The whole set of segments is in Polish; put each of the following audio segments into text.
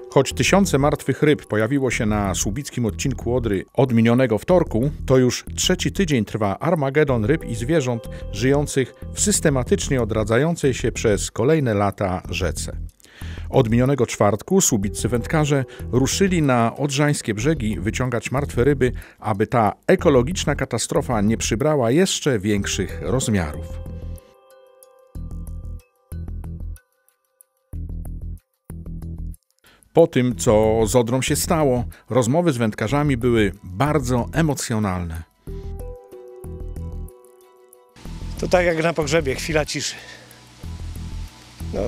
Choć tysiące martwych ryb pojawiło się na słubickim odcinku Odry od minionego wtorku, to już trzeci tydzień trwa armagedon ryb i zwierząt żyjących w systematycznie odradzającej się przez kolejne lata rzece. Od minionego czwartku słubiccy wędkarze ruszyli na odrzańskie brzegi wyciągać martwe ryby, aby ta ekologiczna katastrofa nie przybrała jeszcze większych rozmiarów. Po tym, co z Odrą się stało, rozmowy z wędkarzami były bardzo emocjonalne. To tak jak na pogrzebie, chwila ciszy. No,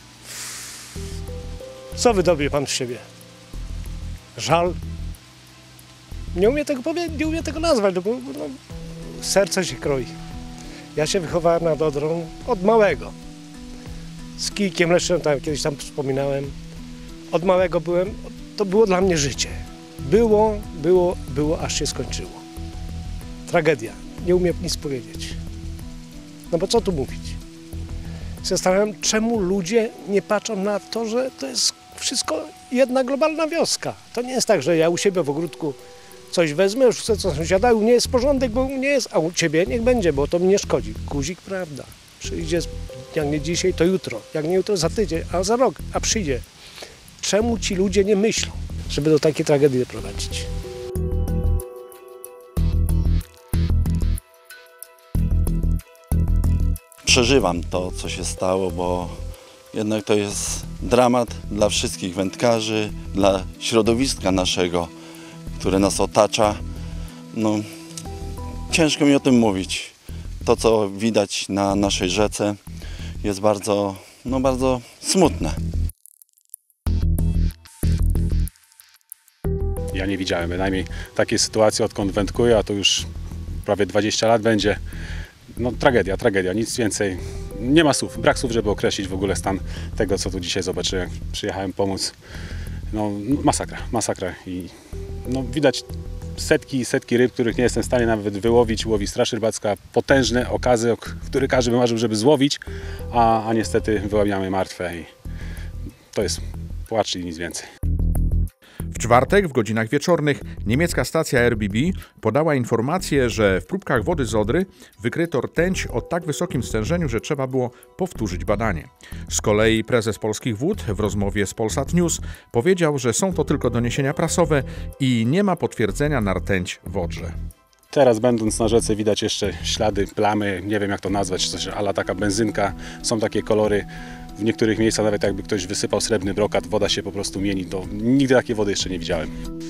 co wydobył pan z siebie? Żal? Nie umiem tego powiedzieć, nie umiem tego nazwać, bo serce się kroi. Ja się wychowałem nad Odrą od małego. Z kijkiem leszczem, tam kiedyś tam wspominałem. Od małego byłem, to było dla mnie życie. Było, aż się skończyło. Tragedia. Nie umiem nic powiedzieć. No bo co tu mówić? Zastanawiam, czemu ludzie nie patrzą na to, że to jest wszystko jedna globalna wioska. To nie jest tak, że ja u siebie w ogródku coś wezmę, już chcę co sąsiada, u mnie jest porządek, bo u mnie jest, a u ciebie niech będzie, bo to mi nie szkodzi. Guzik, prawda. Przyjdzie, jak nie dzisiaj, to jutro. Jak nie jutro, za tydzień, a za rok, a przyjdzie. Czemu ci ludzie nie myślą, żeby do takiej tragedii doprowadzić? Przeżywam to, co się stało, bo jednak to jest dramat dla wszystkich wędkarzy, dla środowiska naszego, które nas otacza. No, ciężko mi o tym mówić. To, co widać na naszej rzece, jest bardzo smutne. Ja nie widziałem bynajmniej takiej sytuacji, odkąd wędkuję, a to już prawie 20 lat będzie. No tragedia, nic więcej. Nie ma słów, brak słów, żeby określić w ogóle stan tego, co tu dzisiaj zobaczyłem. Przyjechałem pomóc. No masakra i no, widać setki ryb, których nie jestem w stanie nawet wyłowić. Łowi Straż Rybacka, potężne okazy, o których każdy by marzył, żeby złowić, a niestety wyławiamy martwe i to jest płacz i nic więcej. W czwartek w godzinach wieczornych niemiecka stacja RBB podała informację, że w próbkach wody z Odry wykryto rtęć o tak wysokim stężeniu, że trzeba było powtórzyć badanie. Z kolei prezes Polskich Wód w rozmowie z Polsat News powiedział, że są to tylko doniesienia prasowe i nie ma potwierdzenia na rtęć w Odrze. Teraz będąc na rzece widać jeszcze ślady, plamy, nie wiem jak to nazwać, coś ala taka benzynka, są takie kolory. W niektórych miejscach nawet jakby ktoś wysypał srebrny brokat, woda się po prostu mieni. To nigdy takiej wody jeszcze nie widziałem.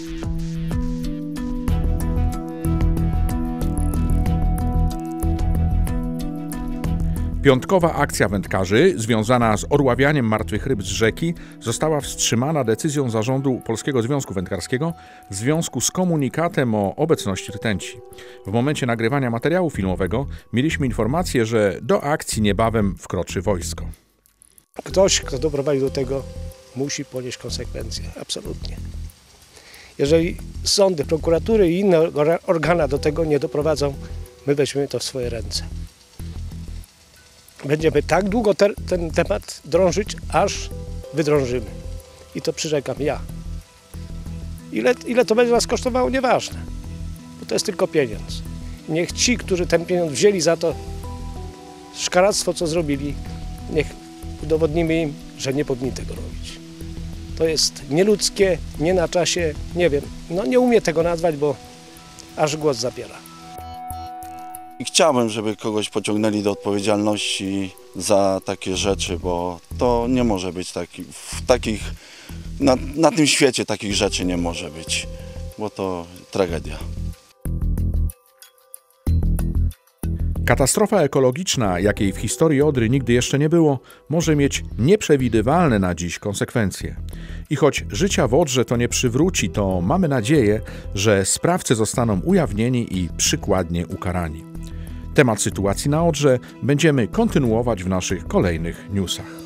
Piątkowa akcja wędkarzy związana z odławianiem martwych ryb z rzeki została wstrzymana decyzją zarządu Polskiego Związku Wędkarskiego w związku z komunikatem o obecności rtęci. W momencie nagrywania materiału filmowego mieliśmy informację, że do akcji niebawem wkroczy wojsko. Ktoś, kto doprowadzi do tego, musi ponieść konsekwencje. Absolutnie. Jeżeli sądy, prokuratury i inne organa do tego nie doprowadzą, my weźmiemy to w swoje ręce. Będziemy tak długo ten temat drążyć, aż wydrążymy. I to przyrzekam ja. Ile to będzie nas kosztowało, nieważne. Bo to jest tylko pieniądz. Niech ci, którzy ten pieniądz wzięli za to szkaractwo, co zrobili, niech udowodnimy im, że nie powinni tego robić. To jest nieludzkie, nie na czasie, nie wiem. No nie umiem tego nazwać, bo aż głos zabiera. I chciałbym, żeby kogoś pociągnęli do odpowiedzialności za takie rzeczy, bo to nie może być na tym świecie takich rzeczy nie może być, bo to tragedia. Katastrofa ekologiczna, jakiej w historii Odry nigdy jeszcze nie było, może mieć nieprzewidywalne na dziś konsekwencje. I choć życia w Odrze to nie przywróci, to mamy nadzieję, że sprawcy zostaną ujawnieni i przykładnie ukarani. Temat sytuacji na Odrze będziemy kontynuować w naszych kolejnych newsach.